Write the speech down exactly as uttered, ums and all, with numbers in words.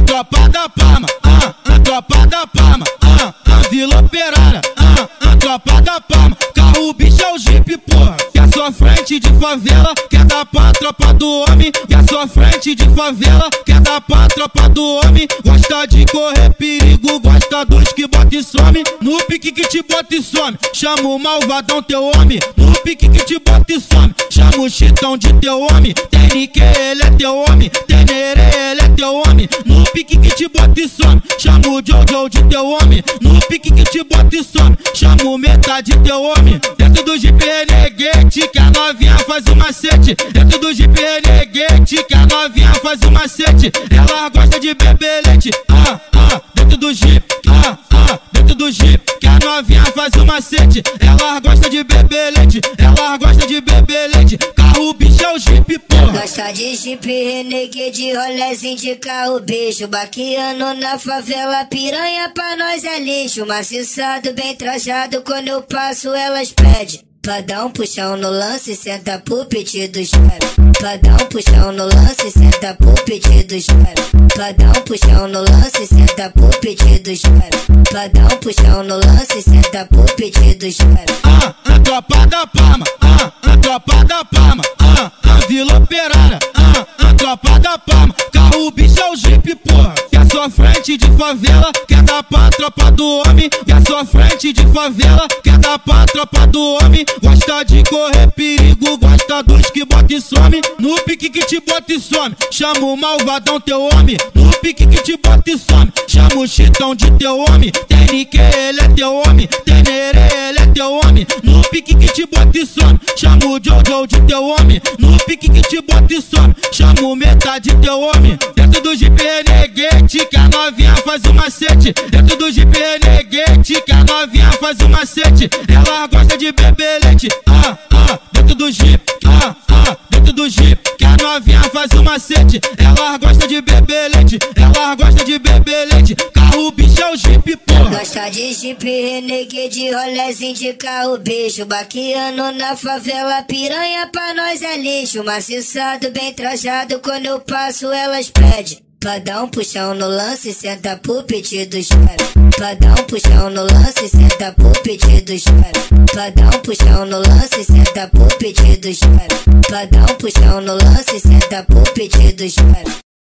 tropa da Palma, ah, ah, tropa da Palma, ah, ah, Vila Operária, ah, ah, tropa da Palma. Carro, bicho é o Jeep, porra, que é sua frente de favela, quer dar pra tropa do homem, que é sua frente de favela, quer dar pra tropa do homem. Gosta de correr perigo, gosta dos que bota e some, no pique que te bota e some, chama o malvadão teu homem, no pique que te bota e some, chama o chitão de teu homem, tem Nique, ele é teu homem, tem Nerê, ele é teu homem, no pique que te bota e some, chama o Jojo de teu homem, no pique que te bota e some, chama o metade teu homem. Dentro do Jeep Renegade que a novinha faz o macete, dentro do Jeep Renegade que a novinha faz o macete, ela gosta de beber leite, ah, ah, dentro do Jeep, ah, ah, dentro do Jeep que a novinha faz o macete, ela gosta de beber leite, ela gosta de beber leite. Carro, bicho é o Jeep, porra. Gosta de Jeep Renegade, rolezinho de carro, bicho, baqueando na favela, piranha pra nós é lixo, maciçado, bem trajado, quando eu passo elas pedem pra dar um puxão no lance, senta pro pedido, espera. Pra dar um puxão no lance, senta pro pedido, espera. Pra dar um puxão no lance, senta pro pedido, espera. Pra dar um puxão no lance, senta pro pedido, espera. Ah, ah, tropa da Palma, ah, ah, tropa da Palma, ah, ah, Vila Operária, ah, ah, tropa da Palma. Carro, bicho é o Jeep, porra, que é sua frente de favela, quer dar pra tropa do homem, que é sua frente de favela, quer dar pra tropa do homem. Gosta de correr perigo, gosta dos que bota e some, no pique que te bota e some, chama o malvadão teu homem, no pique que te bota e some, chama o chitão de teu homem, tem Nique, ele é teu homem, tem Nerê, ele é teu homem, no pique que te bota e some, chama o Jojo de teu homem, no pique que te bota e some, chama o metade teu homem. Dentro do Jeep Renegade que a novinha faz o macete, dentro do Jeep Renegade que a novinha faz o macete, ela gosta de beber leite, ah, ah, dentro do Jeep, ah, ah, dentro do Jeep que a novinha faz o macete, ela gosta de beber leite, ela gosta de beber leite. Carro, bicho é o Jeep, porra. Gosta de Jeep Renegade, rolezinho de carro, bicho, baqueando na favela, piranha pra nós é lixo, maciçado, bem trajado, quando eu passo elas pedem pra dar um puxão no lance, senta pro pedido, espera. Pra dar um puxão no lance, senta pro pedido, espera. Pra dar um puxão no lance, senta pro pedido, espera. Pra dar um puxão no lance, senta pro pedido, espera.